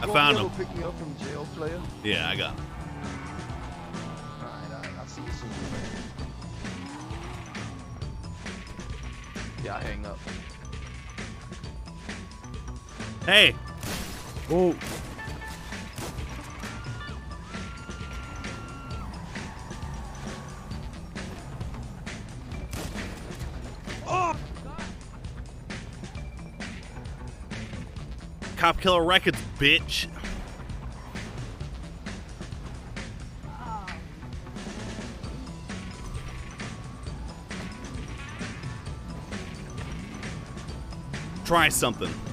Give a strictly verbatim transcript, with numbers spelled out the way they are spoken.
I Go found over him. there, Pick me up from jail, player. Yeah, I got him. Alright, alright, I'll see you soon, player. Yeah, I hang up. Hey! Oh. Cop Killer Records, bitch. Try something.